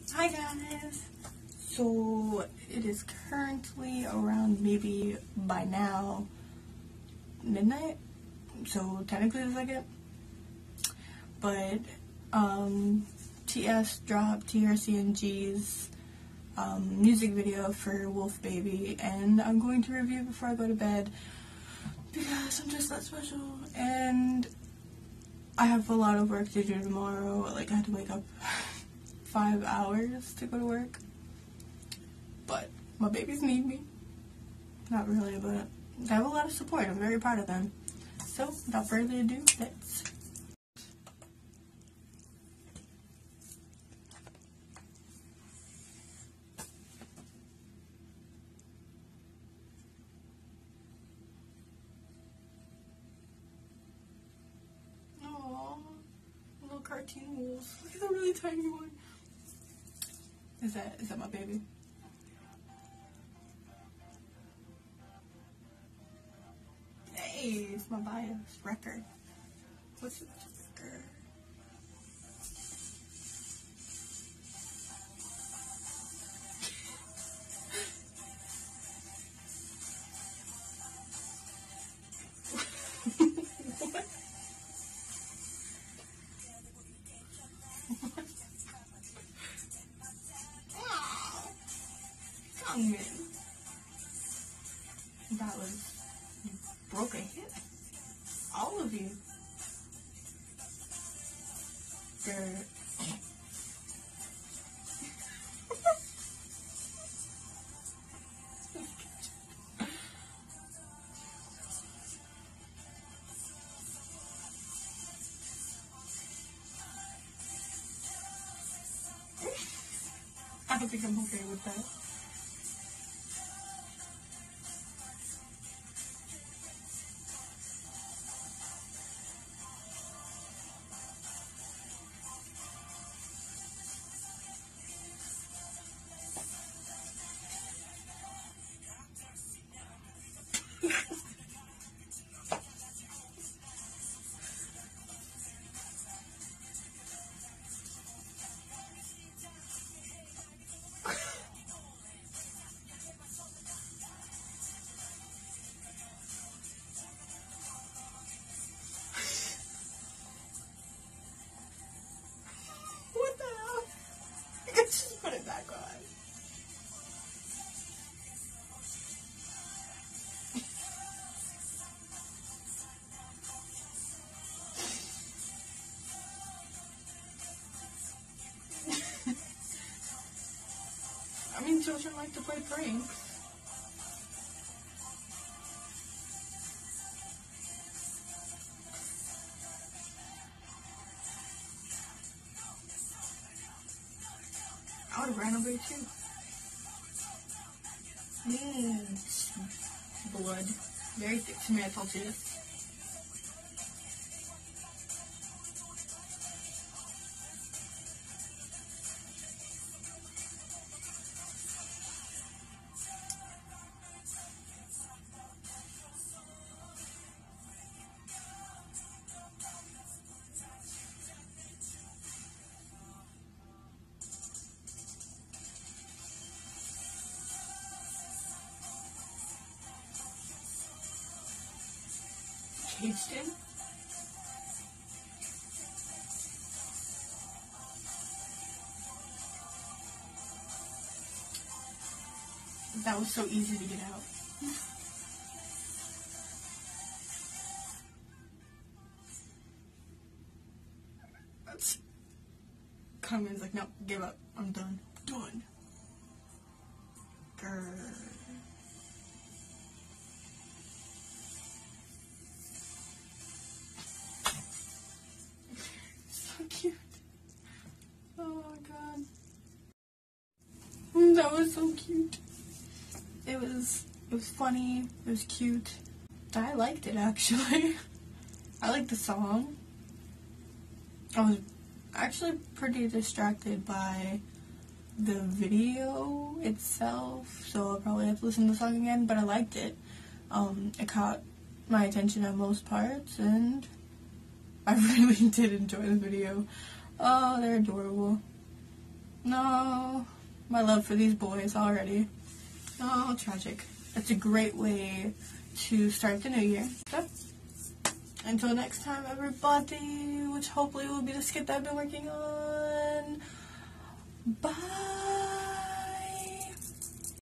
Hi guys! So it is currently around maybe by now midnight, so technically the second, but TS dropped TRCNG's music video for Wolf Baby, and I'm going to review it before I go to bed because I'm just that special, and I have a lot of work to do tomorrow. Like, I had to wake up 5 hours to go to work, but my babies need me. Not really, but I have a lot of support. I'm very proud of them. So without further ado, let's little cartoon wolves. Look at the really tiny one. Is that my baby? Hey, it's my bias. Wrecker. What's it? Wrecker. What? Young man. That was, you broke a hip. All of you. Girl. I don't think I'm okay with that. What the hell? I could just put it back on. I mean, children like to play pranks. I would have ran away too. Blood. Very thick tomato juice. Caged in? That was so easy to get out. That's... Carmen's like, no, give up. I'm done. Done. Grr. So cute. Oh my god. That was so cute. It was funny. It was cute. I liked it, actually. I liked the song. I was actually pretty distracted by the video itself, so I'll probably have to listen to the song again, but I liked it. It caught my attention at most parts, and I really did enjoy the video. Oh, they're adorable. No, my love for these boys already. Oh, tragic. It's a great way to start the new year. So, until next time, everybody, which hopefully will be the skit that I've been working on. Bye.